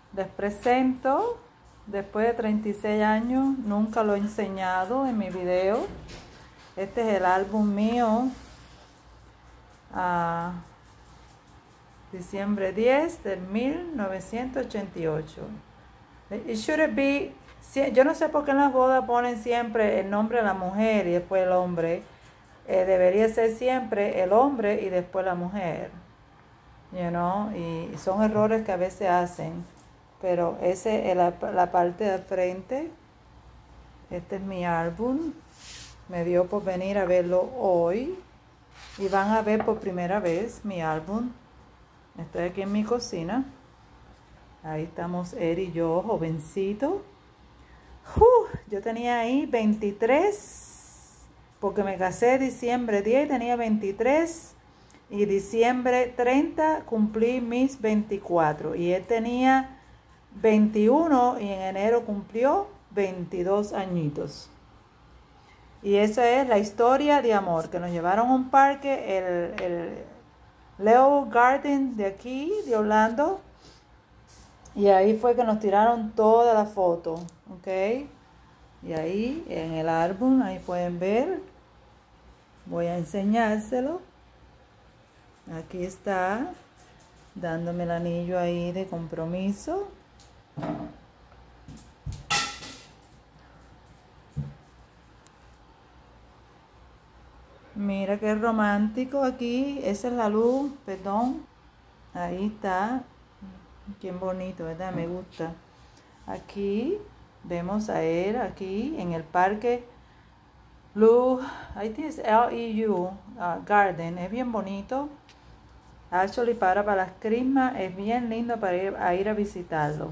Les presento, después de 36 años, nunca lo he enseñado en mi video. Este es el álbum mío, diciembre 10 de 1988. It should be, yo no sé por qué en las bodas ponen siempre el nombre de la mujer y después el hombre. Debería ser siempre el hombre y después la mujer. You know? Y son errores que a veces hacen. Pero ese es la parte de frente. Este es mi álbum. Me dio por venir a verlo hoy. Y van a ver por primera vez mi álbum. Estoy aquí en mi cocina. Ahí estamos él y yo, jovencito. Yo tenía ahí 23, porque me casé diciembre 10, tenía 23. Y diciembre 30 cumplí mis 24. Y él tenía 21 y en enero cumplió 22 añitos. Y esa es la historia de amor, que nos llevaron a un parque, el Leo Garden de aquí, de Orlando. Y ahí fue que nos tiraron toda la foto, ¿ok? Y ahí en el álbum, ahí pueden ver. Voy a enseñárselo. Aquí está, dándome el anillo ahí de compromiso. Mira qué romántico aquí. Esa es la luz, perdón. Ahí está. Qué bonito, ¿verdad? Me gusta. Aquí vemos a él, aquí en el parque Blue, I think it's LEU Garden. Es bien bonito. Actually, para las crismas es bien lindo para ir a visitarlo.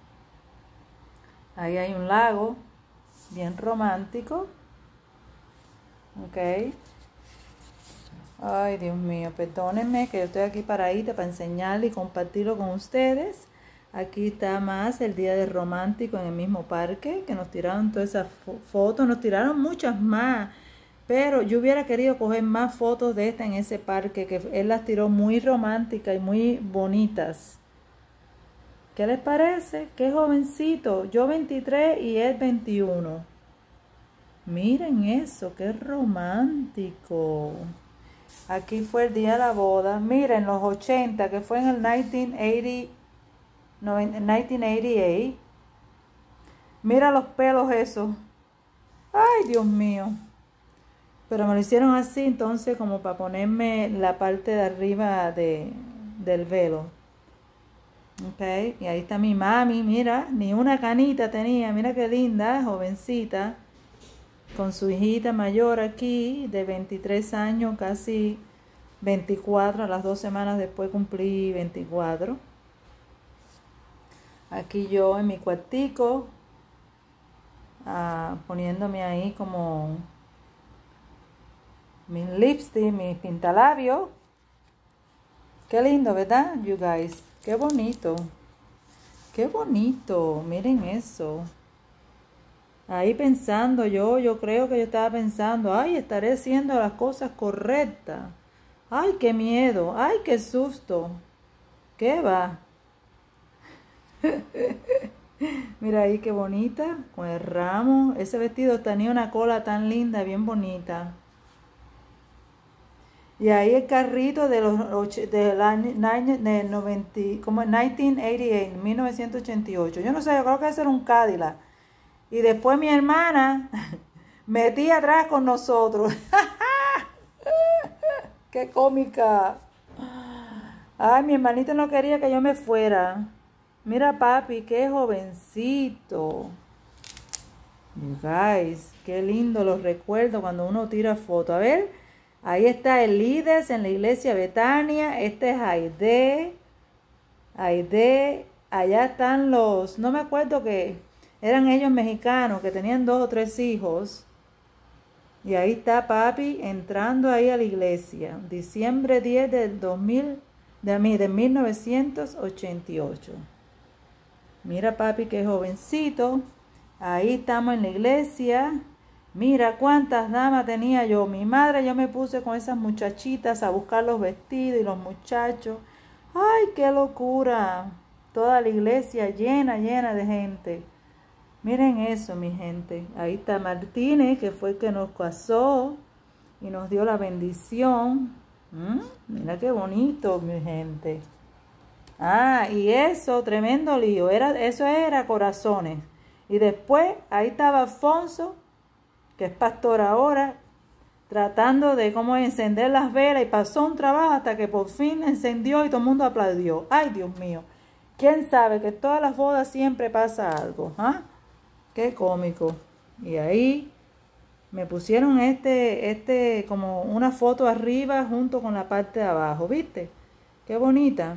Ahí hay un lago bien romántico. Ok. Ay, Dios mío, perdónenme que yo estoy aquí paradita para enseñarle y compartirlo con ustedes. Aquí está más el día de romántico en el mismo parque, que nos tiraron todas esas fotos, nos tiraron muchas más. Pero yo hubiera querido coger más fotos de esta en ese parque, que él las tiró muy románticas y muy bonitas. ¿Qué les parece? Qué jovencito. Yo 23 y él 21. Miren eso, qué romántico. Aquí fue el día de la boda. Miren, los 80, que fue en el 1988. Mira los pelos esos. Ay, Dios mío. Pero me lo hicieron así, entonces, como para ponerme la parte de arriba del velo. Ok, y ahí está mi mami, mira, ni una canita tenía. Mira qué linda, jovencita. Con su hijita mayor aquí, de 23 años, casi 24, a las 2 semanas después cumplí 24. Aquí yo en mi cuartico, poniéndome ahí como mis lipstick, mis pintalabios. Qué lindo, ¿verdad, you guys? Qué bonito. Qué bonito, miren eso. Ahí pensando yo creo que yo estaba pensando, ay, estaré haciendo las cosas correctas. Ay, qué miedo, ay, qué susto. ¿Qué va? Mira ahí qué bonita, con el ramo. Ese vestido tenía una cola tan linda, bien bonita. Y ahí el carrito de los 1988. Yo no sé, yo creo que ese era un Cadillac. Y después mi hermana metía atrás con nosotros. ¡Qué cómica! Ay, mi hermanito no quería que yo me fuera. Mira, papi, qué jovencito. You guys, qué lindo los recuerdo cuando uno tira fotos. A ver, ahí está el líder en la iglesia Betania. Este es Aide. Aide. Allá están los, no me acuerdo que eran ellos mexicanos, que tenían 2 o 3 hijos. Y ahí está papi entrando ahí a la iglesia. Diciembre 10 del 1988. Mira papi, qué jovencito. Ahí estamos en la iglesia. Mira cuántas damas tenía yo. Mi madre, yo me puse con esas muchachitas a buscar los vestidos y los muchachos. ¡Ay, qué locura! toda la iglesia llena, llena de gente. Miren eso, mi gente. Ahí está Martínez, que fue el que nos casó y nos dio la bendición. Mira qué bonito, mi gente. Ah, y eso, tremendo lío. Eso era corazones. Y después, ahí estaba Alfonso, que es pastor ahora, tratando de cómo encender las velas, y pasó un trabajo hasta que por fin encendió y todo el mundo aplaudió. Ay, Dios mío. ¿Quién sabe que en todas las bodas siempre pasa algo? ¿Ah? Qué cómico. Y ahí me pusieron como una foto arriba junto con la parte de abajo, ¿viste? Qué bonita.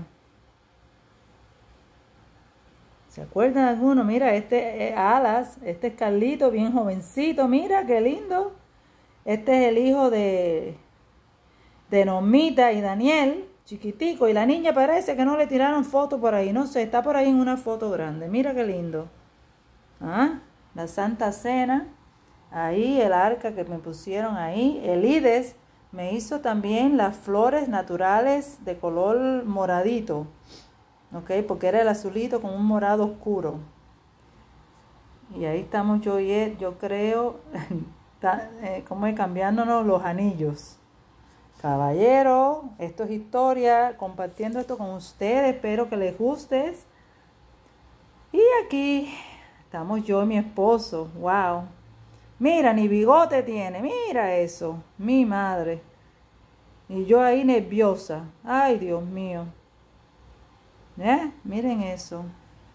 ¿Se acuerdan alguno? Mira, este es Alas, este es Carlito, bien jovencito, mira, qué lindo. Este es el hijo de Normita y Daniel, chiquitico, y la niña parece que no le tiraron foto por ahí, no sé, está por ahí en una foto grande, mira qué lindo. ¿Ah? La Santa Cena, ahí el arca que me pusieron ahí, Elides me hizo también las flores naturales de color moradito. Ok, porque era el azulito con un morado oscuro. Y ahí estamos yo creo, como cambiándonos los anillos. Caballero, esto es historia, compartiendo esto con ustedes, espero que les guste. Y aquí estamos yo y mi esposo, wow. Mira, ni bigote tiene, mira eso, mi madre. Y yo ahí nerviosa, ay Dios mío. Miren eso.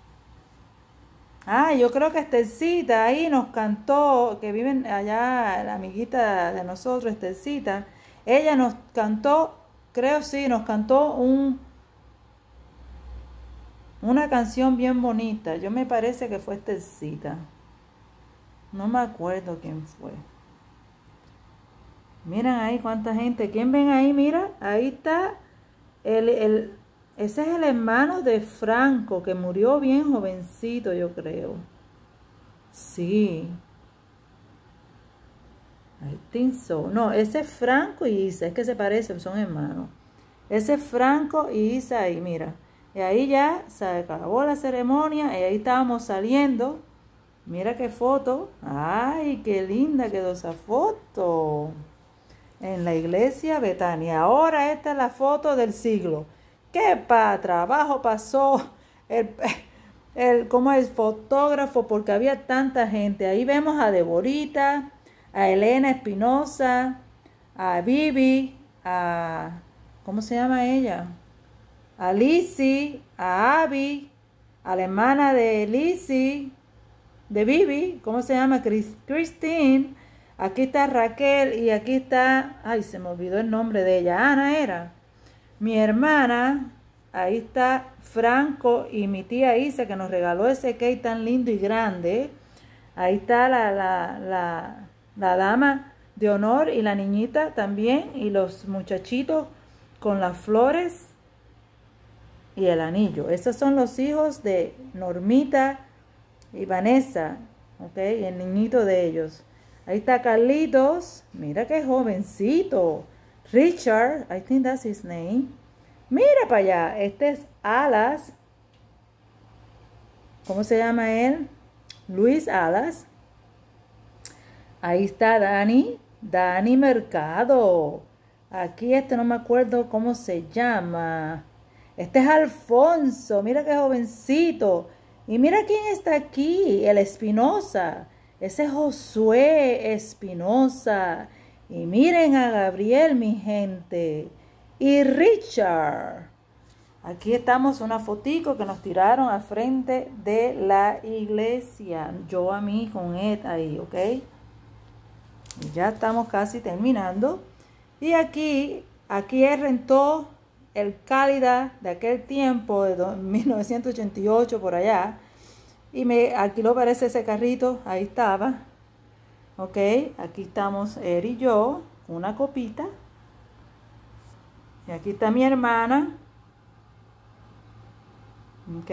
Ah, yo creo que Estelcita ahí nos cantó, que viven allá, la amiguita de nosotros, Estelcita, ella nos cantó, creo sí, nos cantó una canción bien bonita. Yo me parece que fue Estelcita. No me acuerdo quién fue. Miren ahí cuánta gente. ¿Quién ven ahí? Mira, ahí está ese es el hermano de Franco, que murió bien jovencito, yo creo. Sí. I think so. No, ese es Franco y Isa. Es que se parecen, son hermanos. Ese es Franco y Isa ahí, mira. Y ahí ya se acabó la ceremonia y ahí estábamos saliendo. Mira qué foto. Ay, qué linda quedó esa foto. En la iglesia Betania. Ahora esta es la foto del siglo. ¿Qué trabajo pasó como el fotógrafo? Porque había tanta gente. Ahí vemos a Deborita, a Elena Espinosa, a Vivi, ¿cómo se llama ella? A Lizzie, a Abby, a la hermana de Lizzie, de Vivi, ¿cómo se llama? Christine. Aquí está Raquel y aquí está, ay, se me olvidó el nombre de ella, Ana era. Mi hermana, ahí está Franco y mi tía Isa, que nos regaló ese cake tan lindo y grande. Ahí está la dama de honor y la niñita también, y los muchachitos con las flores y el anillo. Esos son los hijos de Normita y Vanessa, ¿ok? Y el niñito de ellos. Ahí está Carlitos, mira qué jovencito. Richard, I think that's his name. Mira para allá, este es Alas. ¿Cómo se llama él? Luis Alas. Ahí está Dani Mercado. Aquí no me acuerdo cómo se llama. Este es Alfonso, mira qué jovencito. Y mira quién está aquí, el Espinosa. Ese es Josué Espinosa. Y miren a Gabriel, mi gente. Y Richard. Aquí estamos, una fotico que nos tiraron al frente de la iglesia. Yo a mí con Ed ahí, ¿ok? Y ya estamos casi terminando. Y aquí él rentó el Cálida de aquel tiempo, de 1988 por allá. Y me alquiló, parece, ese carrito. Ahí estaba. Ok, aquí estamos él y yo, una copita. Y aquí está mi hermana. Ok.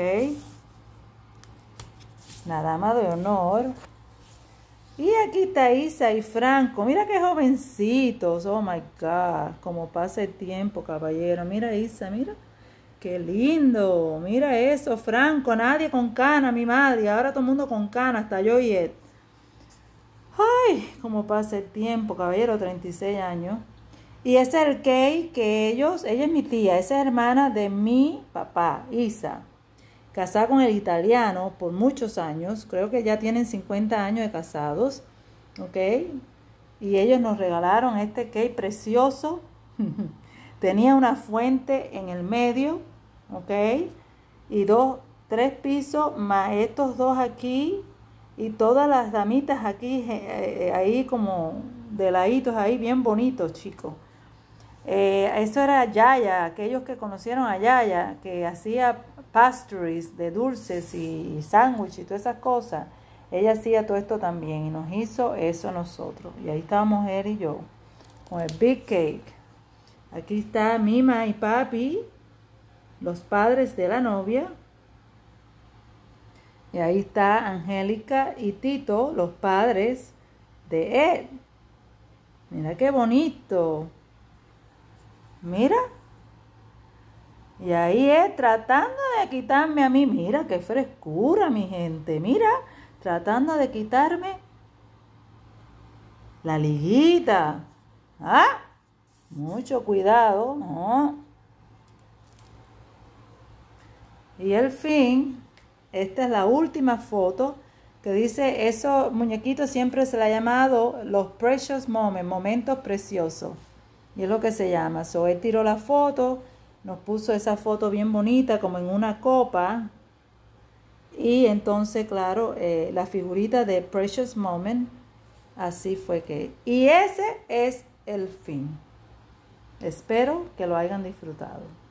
La dama de honor. Y aquí está Isa y Franco. Mira qué jovencitos. Oh my God. Como pasa el tiempo, caballero. Mira Isa, mira. qué lindo. Mira eso, Franco. Nadie con cana, mi madre. Ahora todo el mundo con cana, hasta yo y él. Ay, cómo pasa el tiempo, caballero, 36 años. Y ese es el Kay que ella es mi tía, esa es hermana de mi papá, Isa. Casada con el italiano por muchos años. Creo que ya tienen 50 años de casados. ¿Ok? Y ellos nos regalaron este Kay precioso. Tenía una fuente en el medio, ¿ok? Y 3 pisos, más estos 2 aquí, y todas las damitas aquí, ahí como de laditos ahí, bien bonitos, chicos. Eso era Yaya, aquellos que conocieron a Yaya, que hacía pastries de dulces y sándwiches y todas esas cosas. Ella hacía todo esto también y nos hizo eso nosotros. Y ahí estábamos él y yo, con el big cake. Aquí está Mima y Papi, los padres de la novia. Y ahí está Angélica y Tito, los padres de él. Mira qué bonito. Mira. Y ahí es tratando de quitarme a mí. Mira qué frescura, mi gente. Mira, tratando de quitarme la liguita. ¿Ah? Mucho cuidado, ¿no? Y el fin, esta es la última foto que dice, esos muñequitos siempre se le ha llamado los precious moments, momentos preciosos. Y es lo que se llama. So, él tiró la foto, nos puso esa foto bien bonita como en una copa. Y entonces, claro, la figurita de precious moment, así fue que... Y ese es el fin. Espero que lo hayan disfrutado.